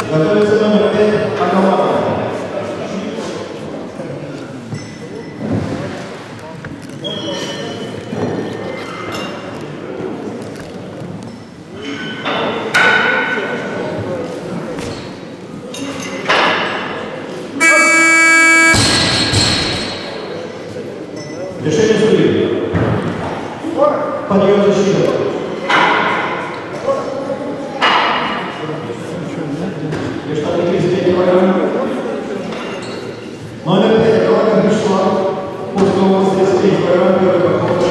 Готовится номер 5 Агалава. Решение судьи. Подъем защиты. Номер 5 Агалава Вячеслав. После воскресенья программы первый поход.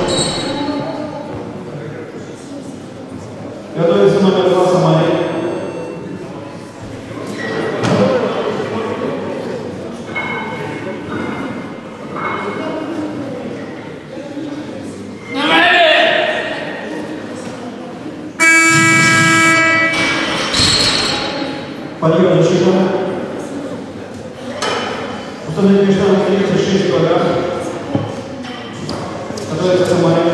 Готовится номер 2 Самария. Подъем защита. Установить международный 36 килограмм. Готовится Самария.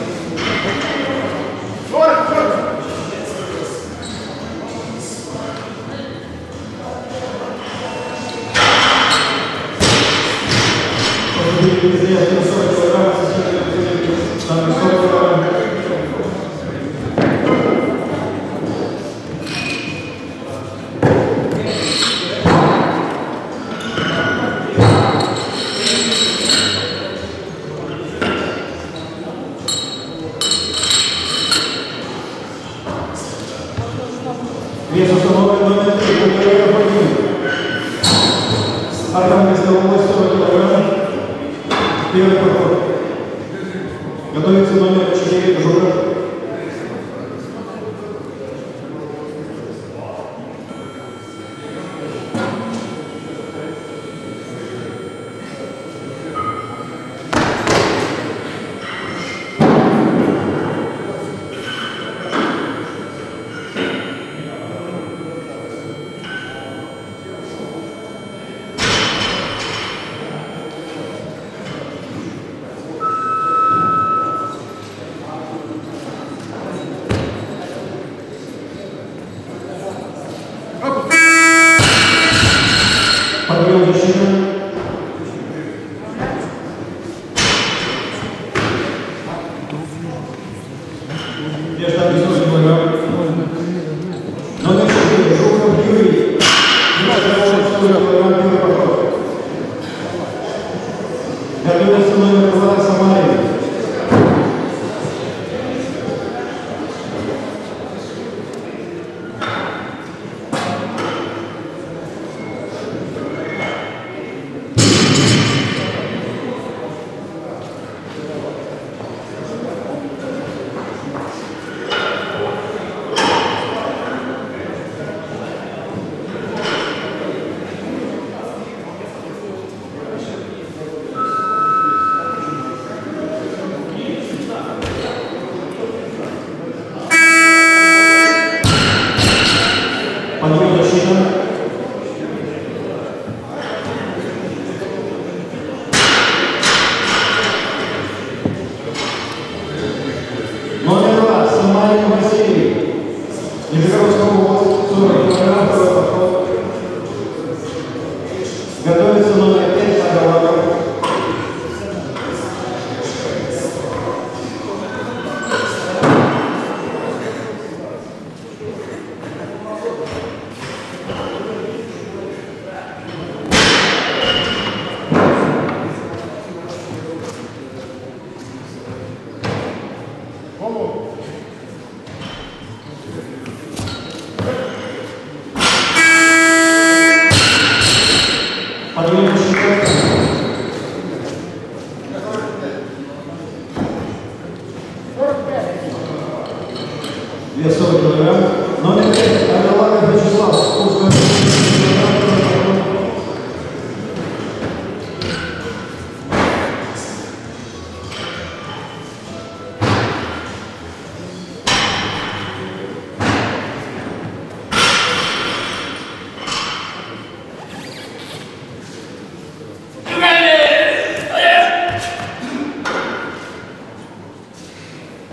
Вес установлен номер 3, Кудряев Вадим. Архангельская область, 40 килограмм. Первый поход. Готовится номер 4, Жуков. Подъем защита. Вес 100 килограмм. Номер 4 Жуков Юрий. 100 килограмм первый поход. Готовится номер 2 Самария. Подъем защита. Номер 2 Самарин Василий. Нижегородская область, 40 килограмм, второй поход. Готовится номер 5 Агалава. Подъем защита. Вес 40 килограмм. Номер 5 Агалава Вячеслав.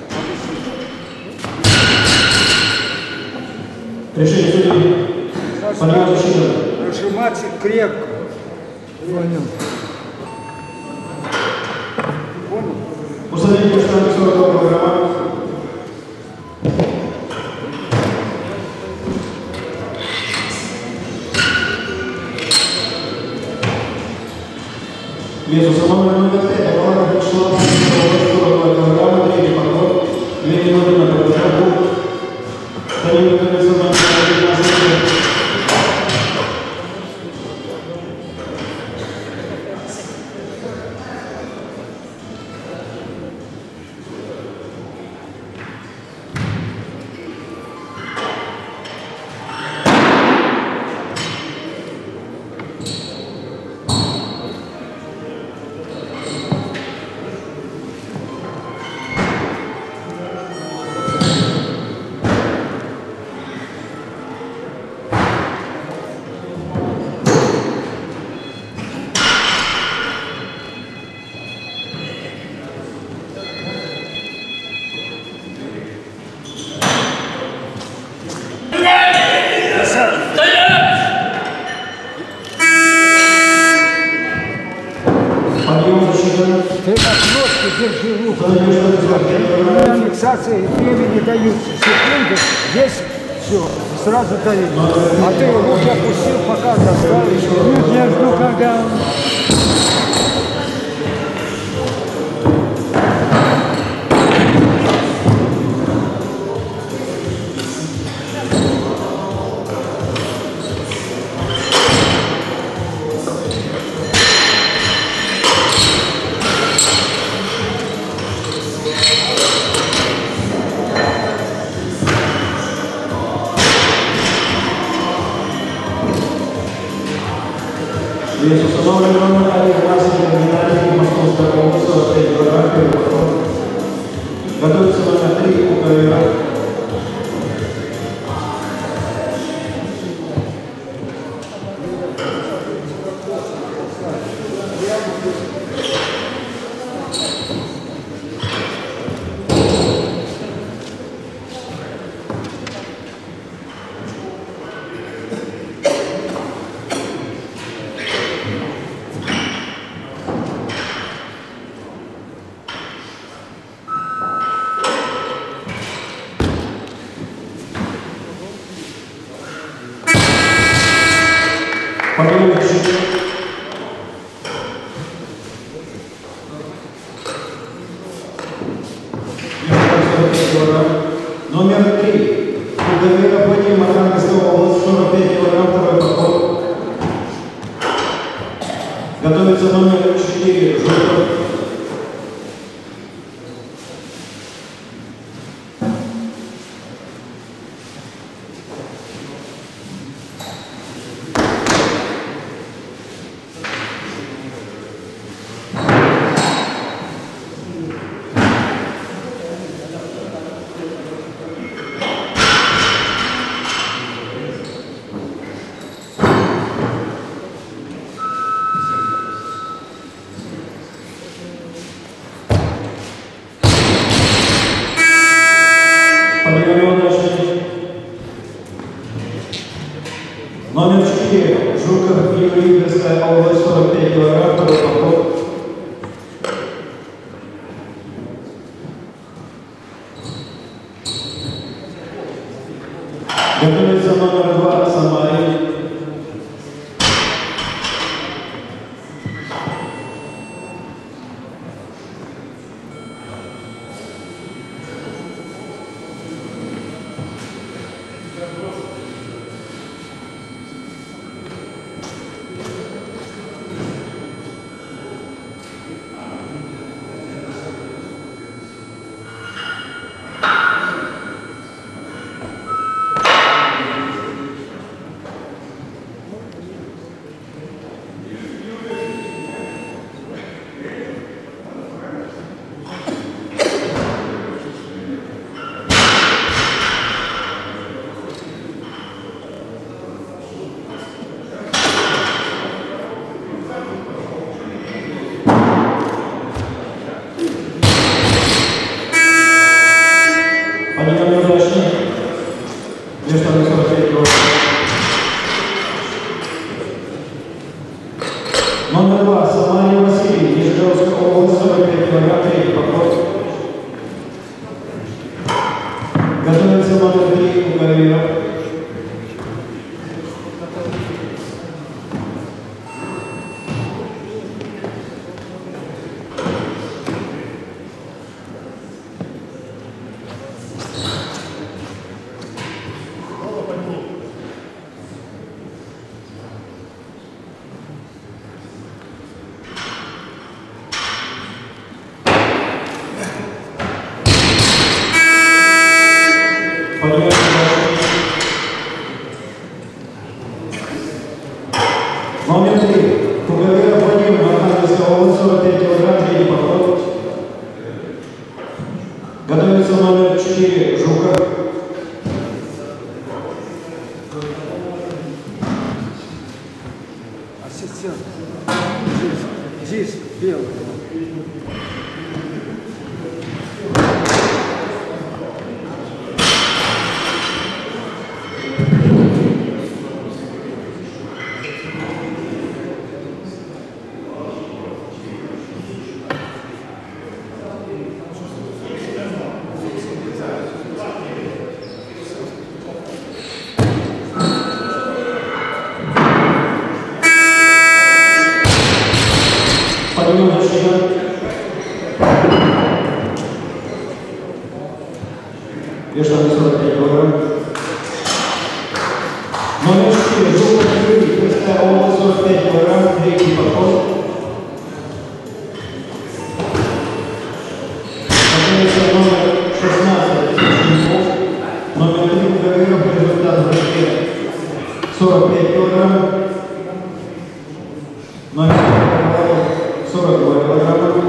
Решение судьи. Нажимать крепко. Понял. Понял? Усадите штанги 42 килограмма. Вес установлен номер 5, голова пришла 42 килограмма, третий подход, 2 минуты на подготовку. Второй готовится на 15 минут. Ты на кнопке держи руку. У меня фиксация времени даются. Секунды, 10, все, сразу дают. А ты руки опустил, пока достал еще. Нет, я жду, когда... Вес установлен номер 1, классе криминальный, московская область, 45 килограмм. Готовится номер 3, Украина. Номер 3. Круговая подъем Архангельская область, 45 килограмм, второй подход. Готовится номер 4. Жуков. Номер 4. Жуков, Юрий, Игорская область, 45 килограмм, второй подход. Готовится номер 2, Самарин. Они ко мне удачны. Две штаны 45 килограмм. Готовится номер 3 Угавиров. Номер 3. Угавиров Владимир, Архангельская область, 45 килограмм, третий подход. Готовится номер 4 Жуков. Ассистент. Здесь белый. Подъем защита. Вешали 45 килограмм. Номер 4 Жуков Юрий, Тверская область, 45 килограмм, третий подход. Готовится номер 16 Шенков. Номер 3 Угавиров, результат в борьбе 45 килограмм. Номер 42 килограмма.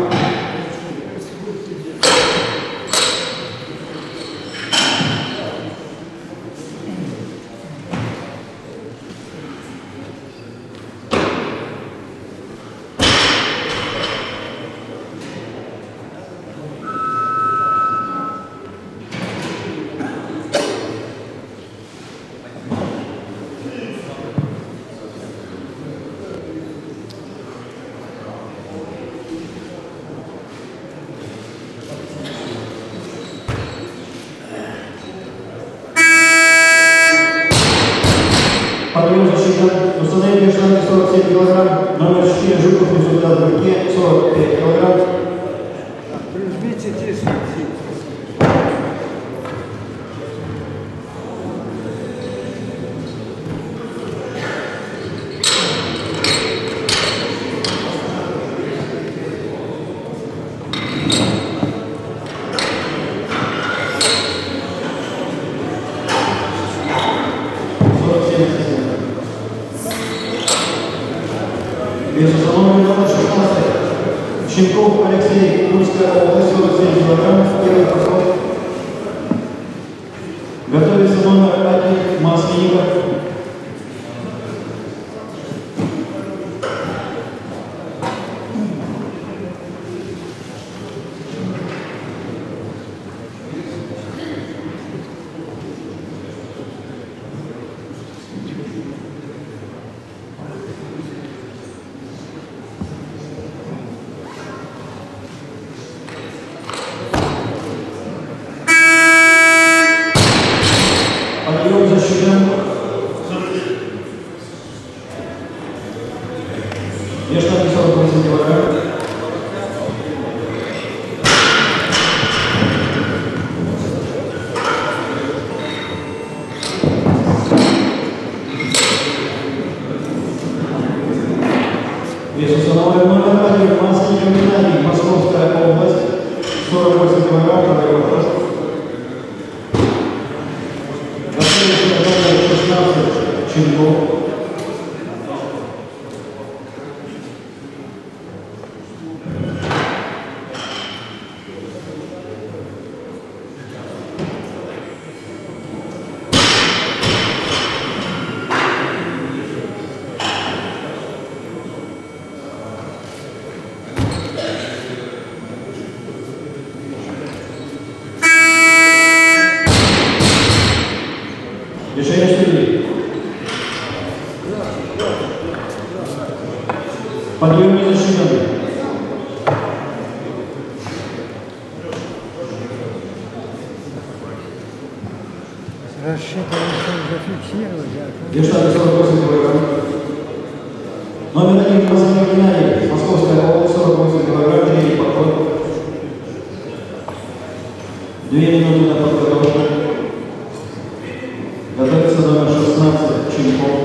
Подъем защита. Установили штанги 47 килограмм. Номер 4 Жуков, результат в руке 45 килограмм. Прижмите здесь. Вес установлен номер 16. Щенков Алексей, Тульская область, 47 килограмм, первый подход. Готовится номер 1 Масленников. Подъем защита. Я штанги 48 килограмм. Вес установлен номер 1 Масленников Геннадий, Московская область, 48 килограмм, второй подход. Номер 16 Щенков. Решение судей. Подъем не засчитан. Рассчитывается зафиксировать. Девчата 48 килограмм. Номер 1 Василий Геннадий, Московская область, 48 килограмм, 9 подход. 2 минуты на подготовку. Готовится номер 16 Ченков.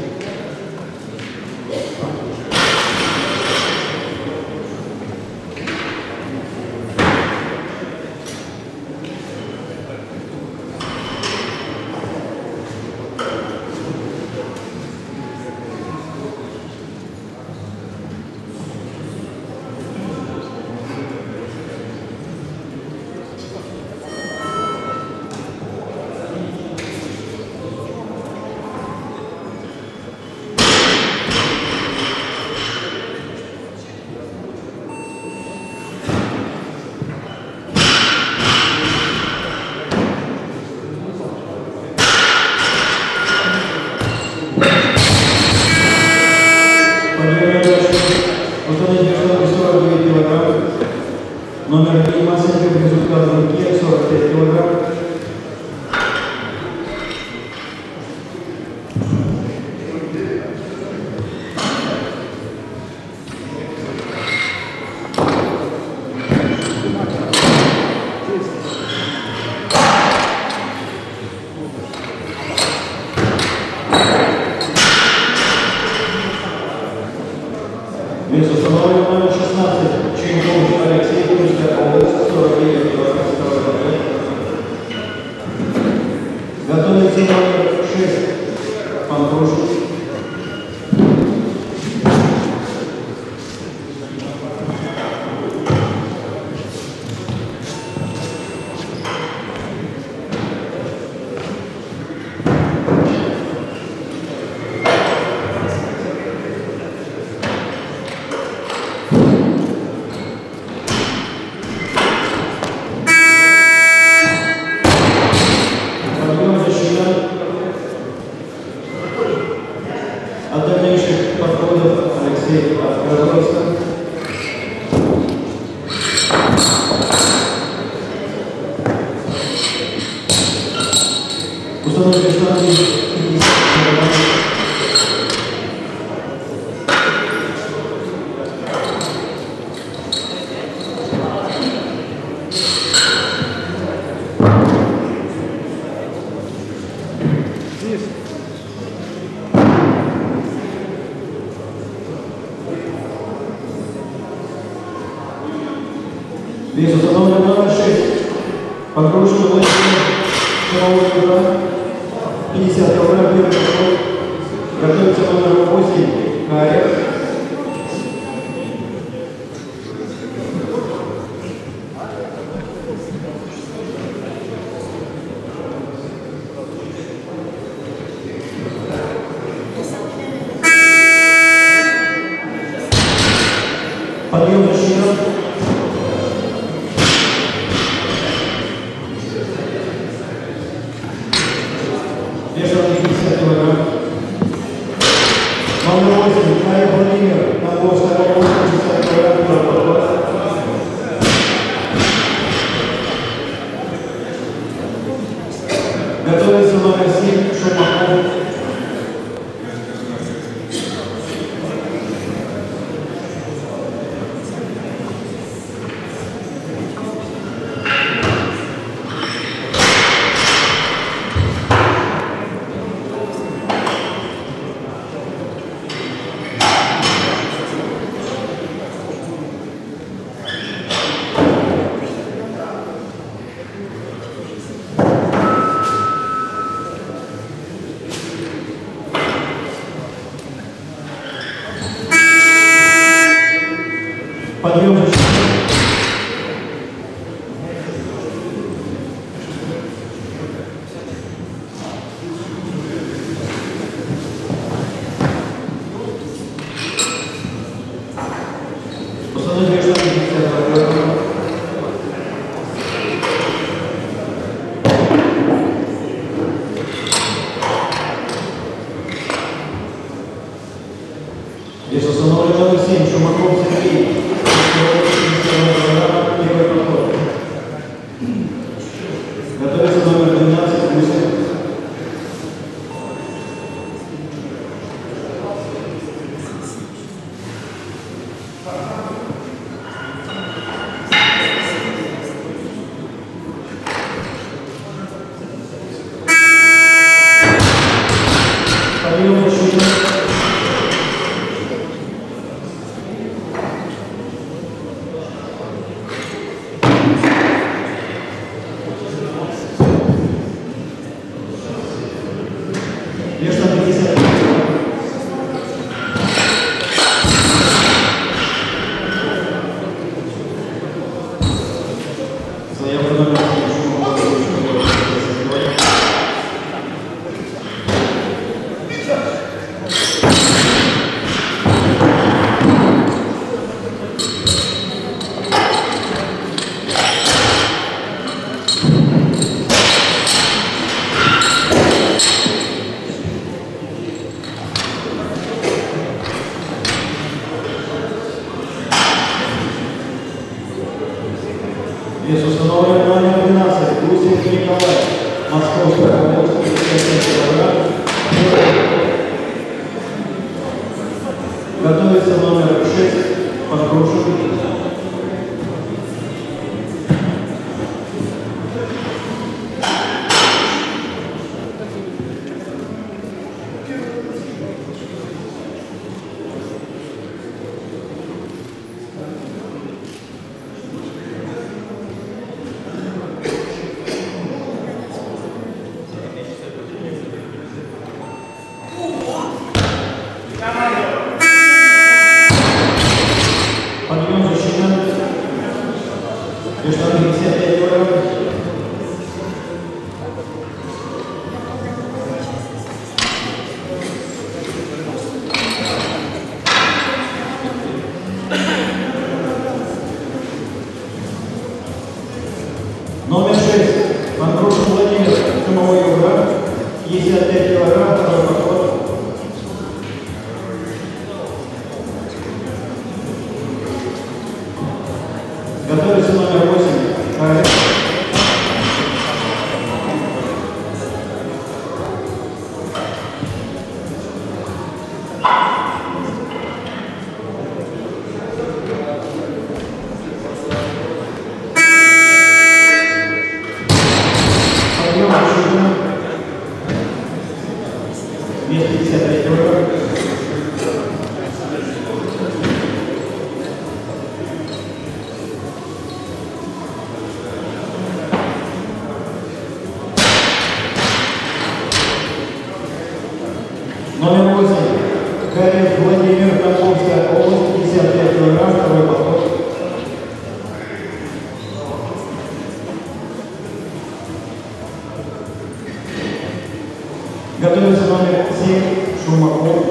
Номер 3 Масеньков, результат руки, 45 килограмм. Вес установлен номер 16 Ченков Алексей, Курская область, 49 килограмм. Готовится номер 6 Панкруш. От дальнейших подходов Алексей отказывается. Установили штанги 50 килограмм. Вес установлен номер 6. Погружен в шаровой удар. 50 килограмм, первый подход. Готовится номер 8. Карев. Подъем на щитом. Вес 50 килограмм. Номер 8. Карев Владимир. Тамбовская область, 50 килограмм, первый подход. Готовится номер 7 Шумаков. Лосик Николай, Московская область, 55 килограмм. Готовится номер 6, Подкрушин. Подъем засчитан. Веша 55 килограмм. Номер 6. Подкрушин Владимир. Чумовой угар. 55 килограмм. Второй подход. Готовится номер 8. Харек. Подъем засчитан. 255 килограмм. Номер 8. Харек Владимир, Тамбовская область, 55 килограмм, второй подход. Готовится номер 7. Шумаков.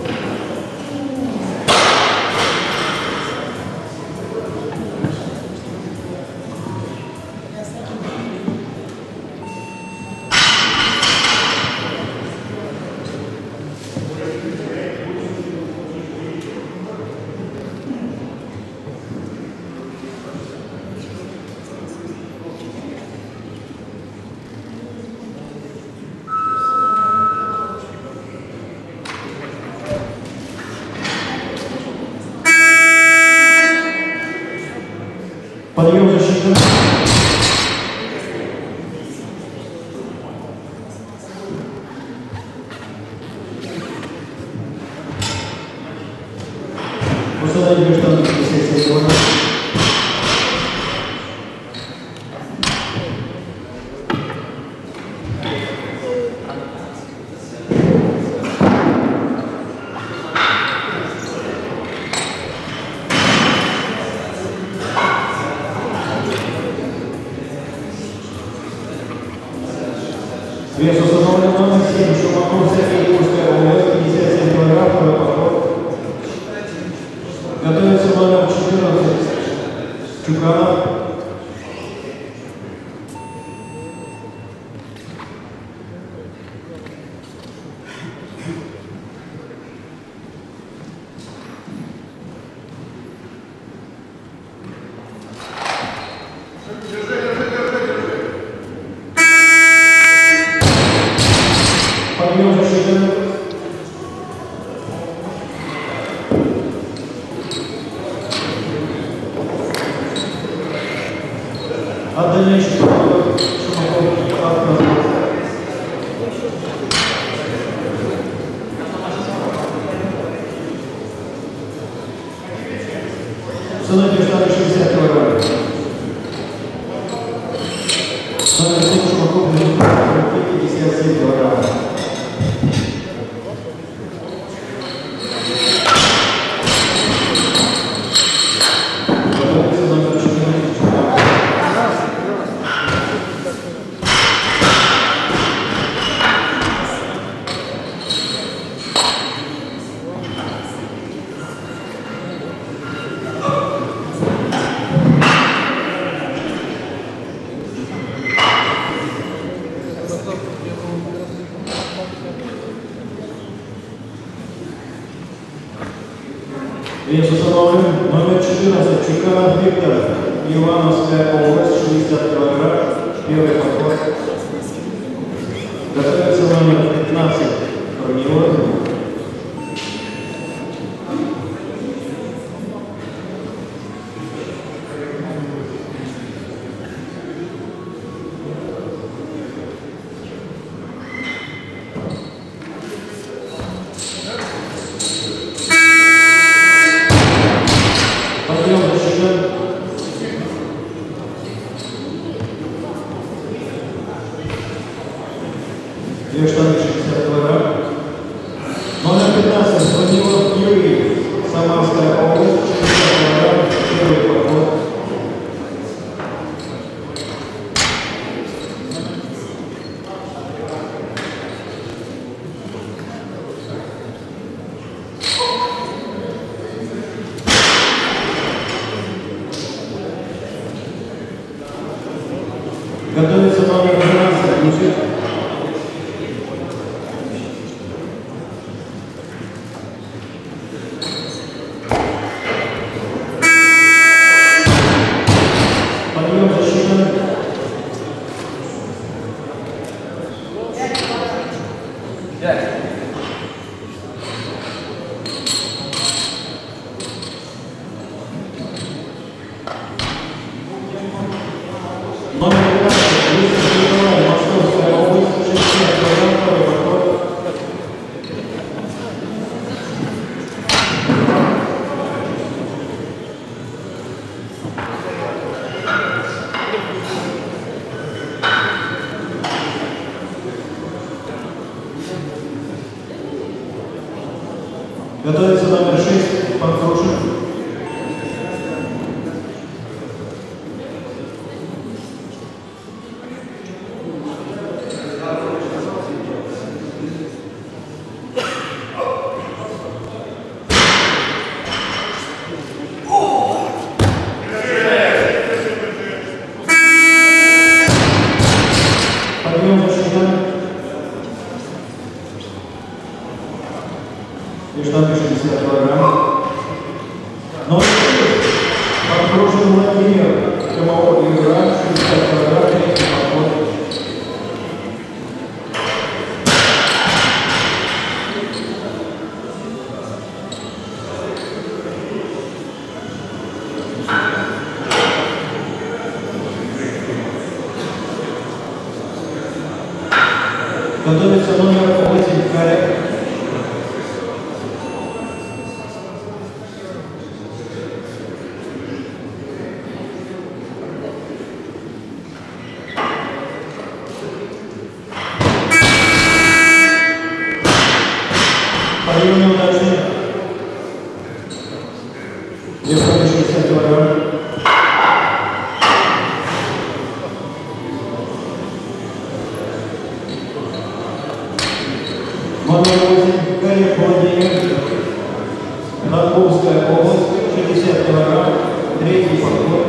Подъем засчитан. Установить бештан 57 килограмм. Вес установлен номер 7. Шумаков Сергей, Курская область, 57 килограмм, второй подход. Готовится номер 14. Чуканов. Подъем засчитан. От дальнейших подходов Шумаков отказывается. Установить бештан 60 килограмм. Номер 7 Шумаков 57 килограмм. Вес установлен номер 14. Чуканов Виктор, Ивановская область, 60 килограмм. Первый подход. Готовится номер 15 Корнилов. Подъем защищен. Две штанги 60 килограмм. Номер 15 Корнилов Юрий. Самарская область. 60 килограмм. Первый подход. Готовится номер 12 Мужик. Подъем засчитан. Номер 15 Московская область, 60 килограмм, второй подход. Готовится номер 6 Панкрушин. Подъем засчитан. И штанги 60 килограмм. Номер 6 Панкрушин Владимир. Прямого игра 60 килограмм. Третий подход. Готовится номер 8 Карек. Подъем неудачный. Вес 60 килограмм. Номер 8 Карек Владимир. Надбовская область, 60 килограмм. Третий подход.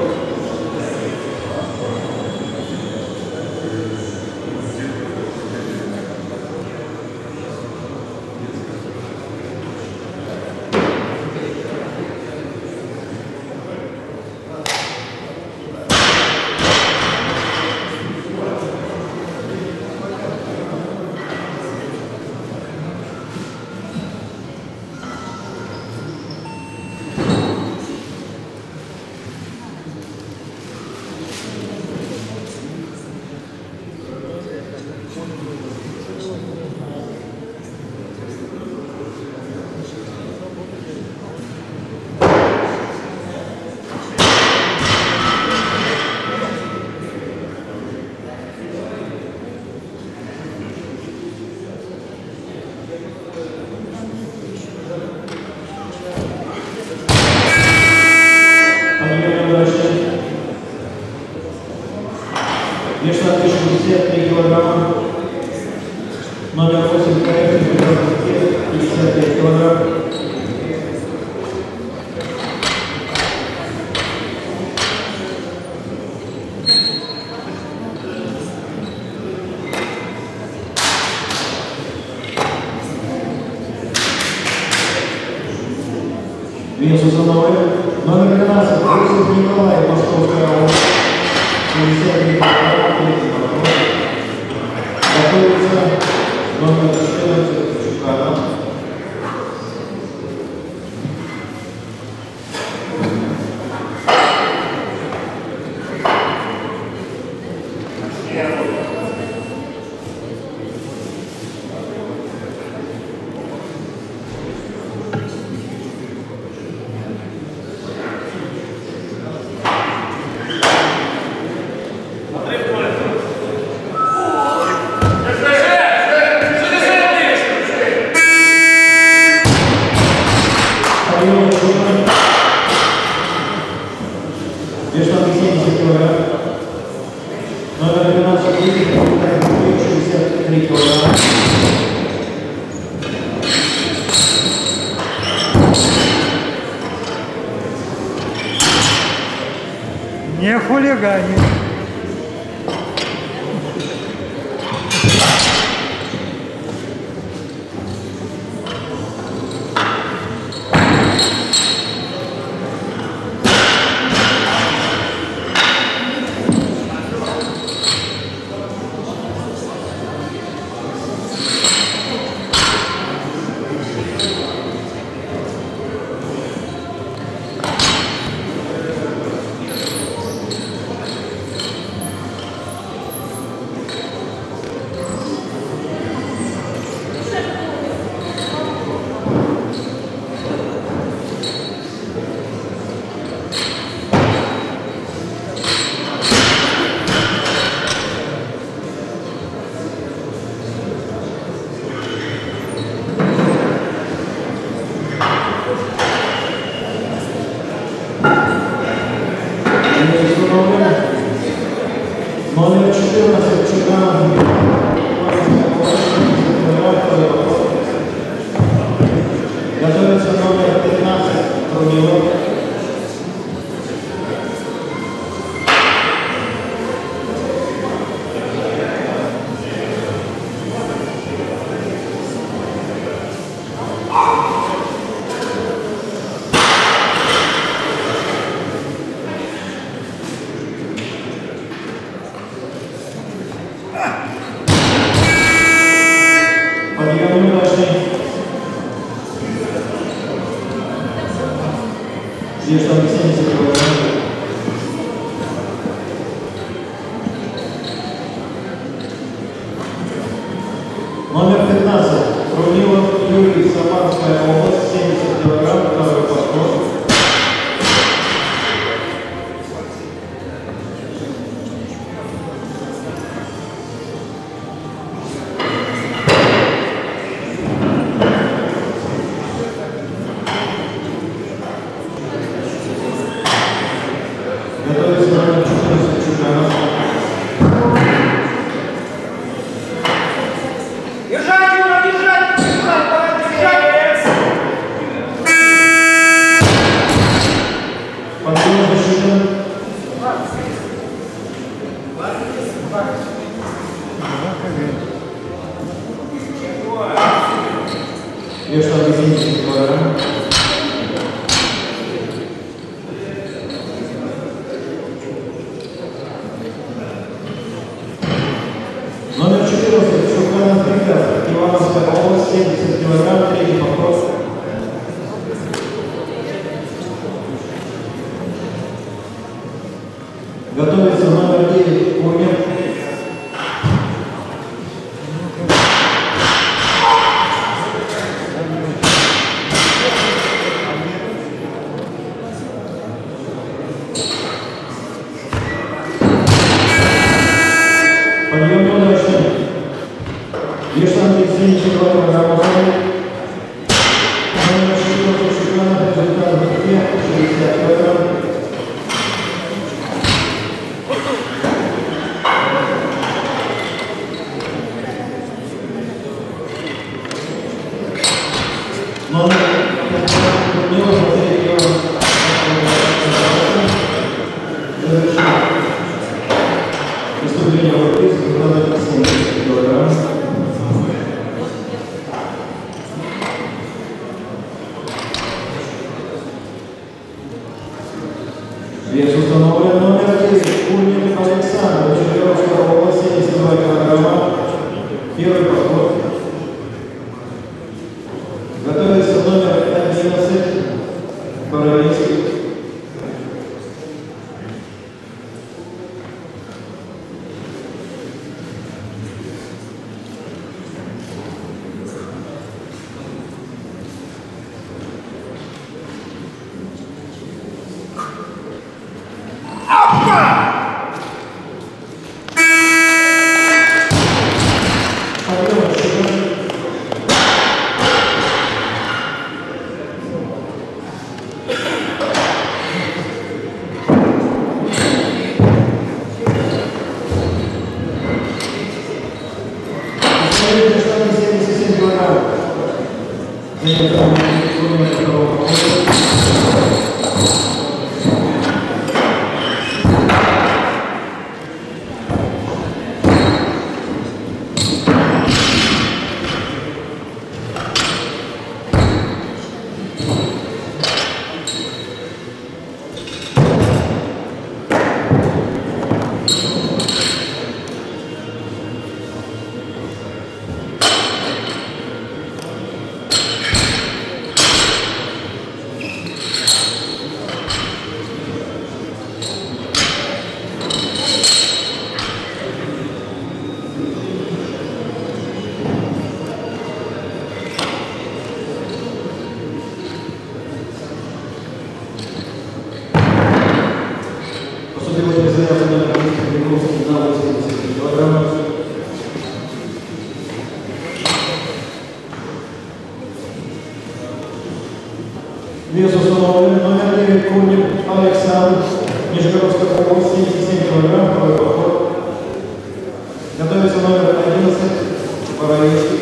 Вес 63 килограмма. Номер 8 Карек 55 килограмм. Вес установлен. Номер 12 Николай, Московская область. 53 килограмма. Готовится номер 14 Чукана. Номер 12 63 килограмма. Не хулигани. Номер 14 Чукана. Готовится номер 15 Трунилов. Подъем неудачный. Здесь там 70 килограмм. Номер 15. Трунилов Юрий, Самарская область, 70 килограмм, второй подход. Готовится номер 14 Чукана. Держать, Юра, держать! Держать! Подъем засчитан. Вес там 70 килограмм. Номер 14 Чукана Тригар, Ивановская область, 70 килограмм, третий подход. Готовится номер 9 Курнев. Подъем неудачный. Вес там 37 килограмм. Номер 14 Чукана, результат в руке, 60 килограмм. Номер 15 Трунилов, выступление в Европейском номер 70 килограмм. Вес установлен. Номер 10 Курнев Александр, Черниговская область, 72 килограмма. Первый подход. Готовится номер 11, Боровицкий. Вес установлен. Номер 9 Кунин Александр, Нижегородская область, 77 кг, второй подход. Готовится номер 11 Боровицкий.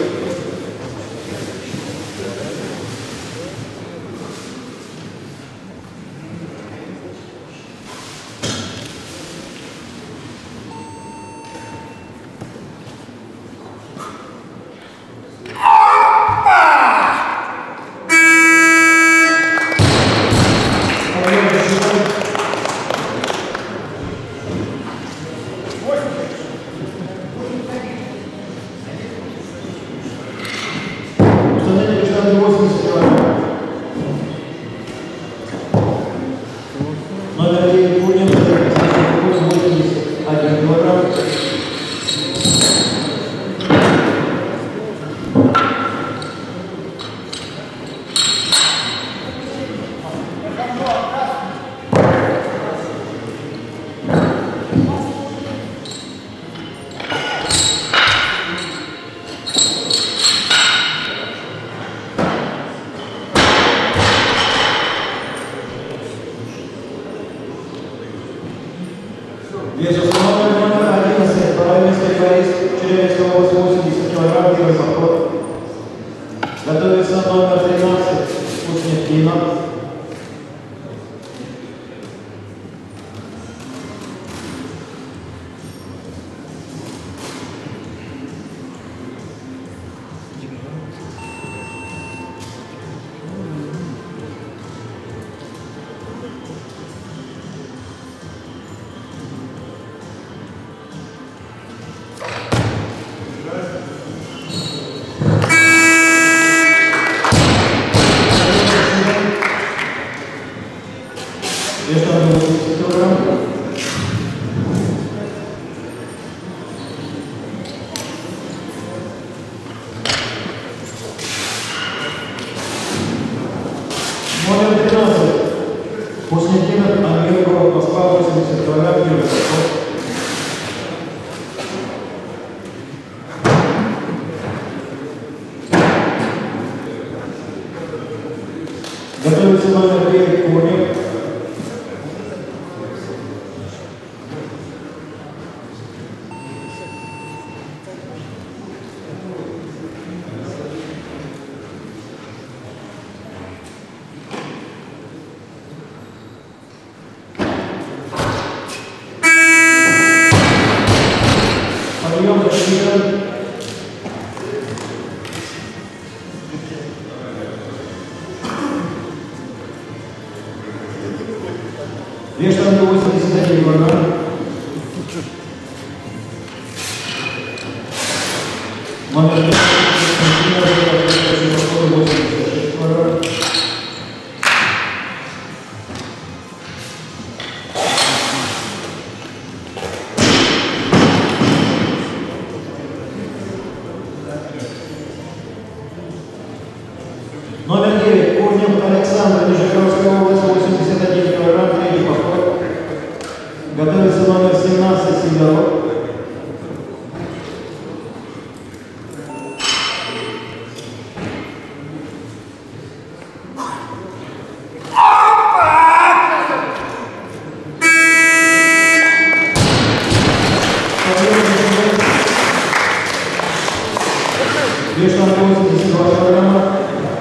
Номер 9 Кунин, 81 кг. Вес установлен. Номер 11 Боровицкий Борис, Челябинская область, 80 кг, первый подход. Готовится номер 13 Вкуснятина. Вес там 80 кг. Номер 13 Вкуснятина Ангелова, Москва, 80 кг, первый подход. Готовится номер 9 Кунин. Подъем засчитан. Вес штанги 81 кг. Номер 10, Константина, 86 килограмм. Номер 9, Курнев Александр, Нижегородская область, 81 килограмм, третий повтор. Готовится номер 17, Сидоров. Вешан 82 килограмма.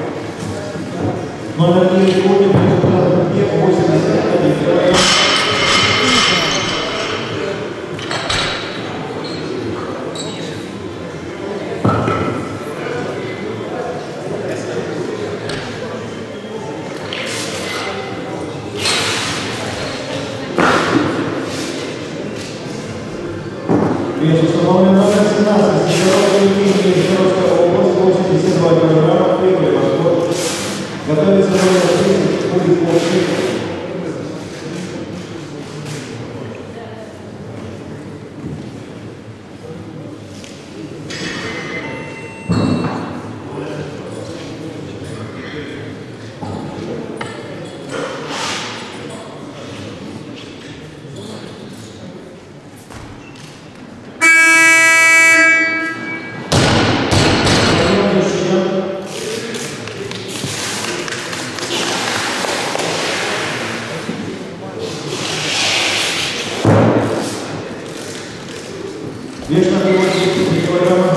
Номер 9, Курнев, результат 81 килограмм. Вес установлен номер 17, Нижегородская область, 82 килограмма, первый подход. Готовится номер 30, Куликовский. Вес на 80 килограмма.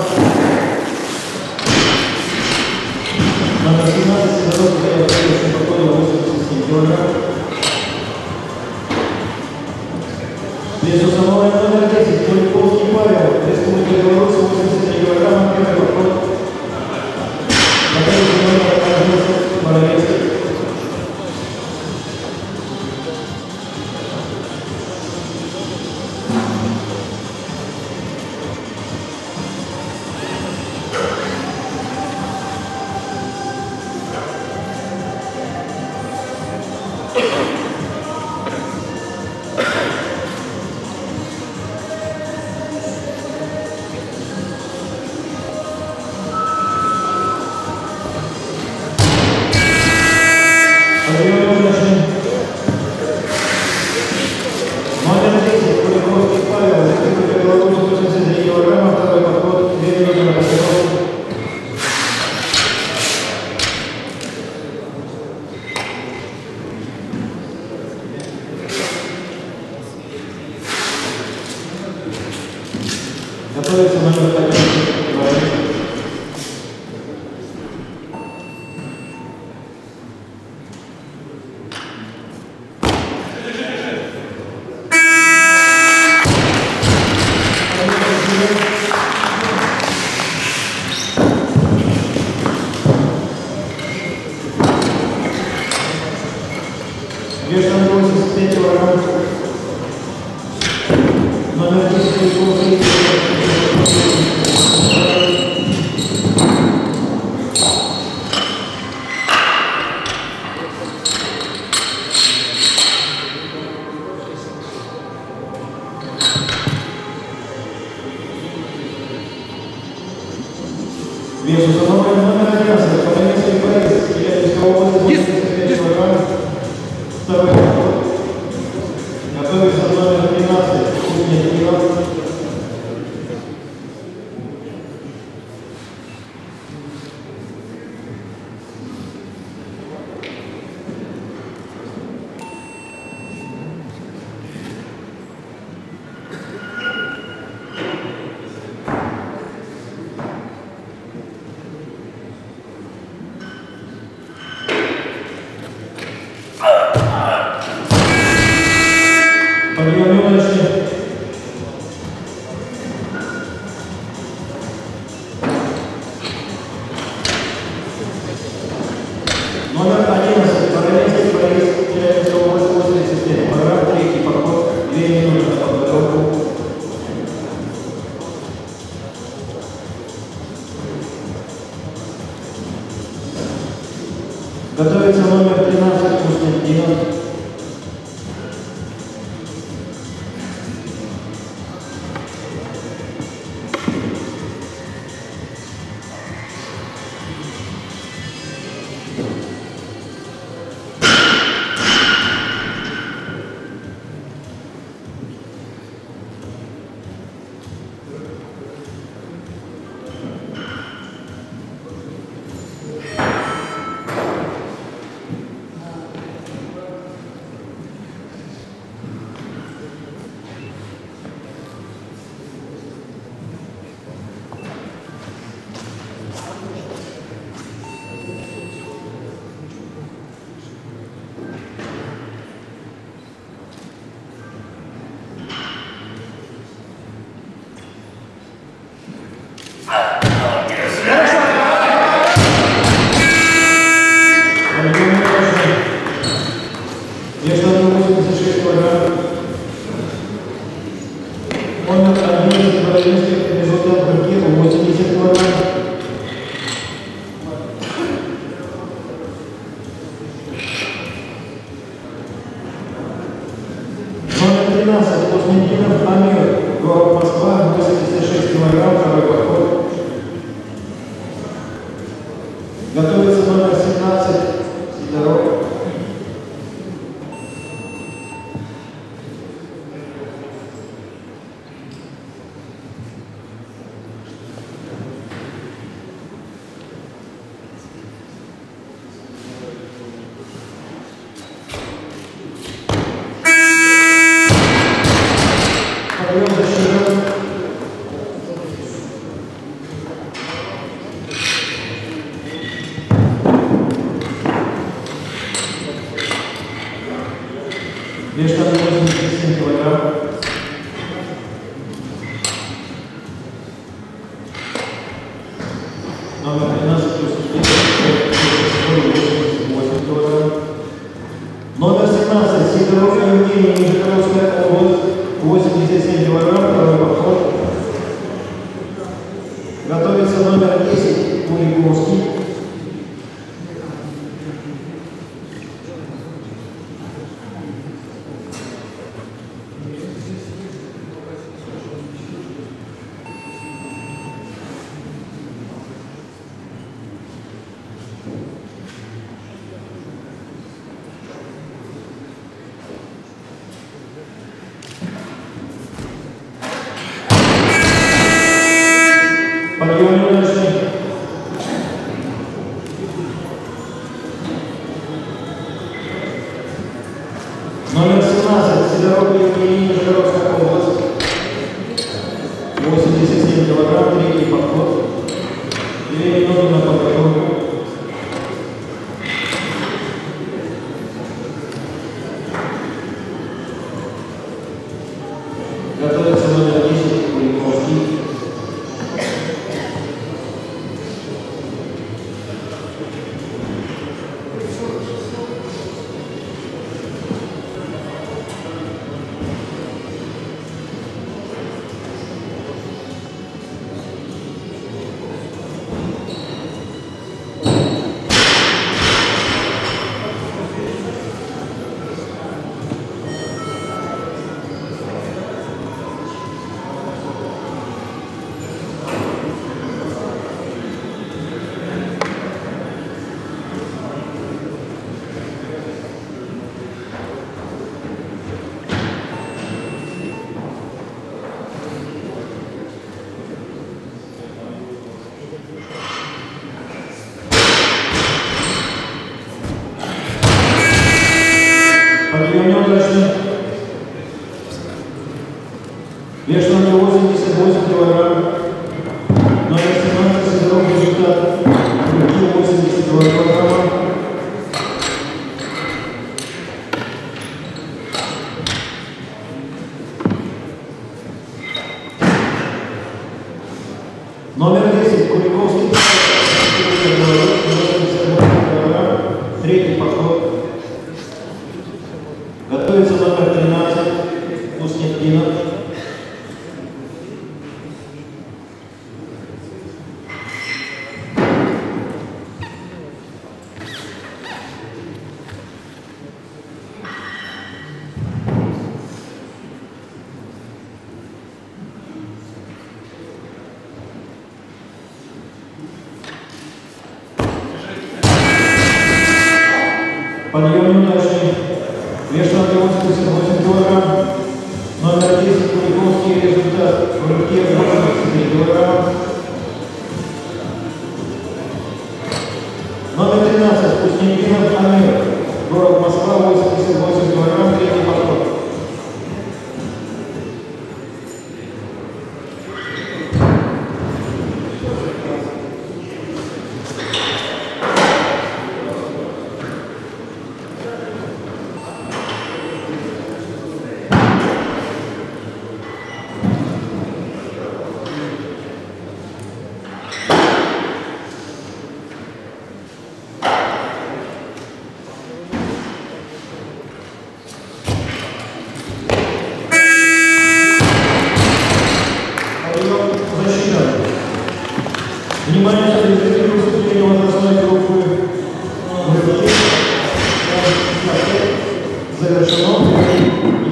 Номер 17, Сидоров, следующий подходит 87 килограмм. Вес установлен номер 10, Куликовский Павел, Республика Беларусь, 83 килограмма, первый подход. Готовится номер 11, Моровецкий. Номер 10, Куликовский Павел, Республика Беларусь, 83 килограмма, второй подход, 2 минуты на подготовку. Готовится номер 11, Моровецкий. Вес на 85 килограмм. Номер 10, Куликовский. Вес установлен номер 11, Моровецкий Борис, Ельцинская область, 85 килограмм. Второй подход. Готовится номер 12, Кузнецов. Готовится номер 13 Куснетдинов. Готовится номер 17 Сидоров. Подъем защита. Вес штанги 87 килограмм. Номер 13 плюс 88 килограмм. Номер 17 Сидоров Евгений, Нижегородская область, 87 килограмм, второй подход. Готовится номер 10 Куликовский. Подъем неудачный. Номер 17 Сидоров Евгений, Нижегородская область, 87 килограмм, третий подход. 2 минуты на подготовку. Готовится номер 10 Куликовский. Подъем неудачный. Вес штанги 88 килограмм. Номер 17 Сидоров результат. Руки 82 килограмма. Номер 10 Куликовский. 88 килограмм. Третий подход. Готовится номер 13 Куснетдинов. Подъем неудачный. Вес на 88 килограмм. Номер 10 Куликовский. Результат в рывке 83 килограмма. Номер 13 Куснетдинов Амир. Город Москва, 88 килограмм, третий подход. Внимание, зрители, выступление возрастной группы завершено.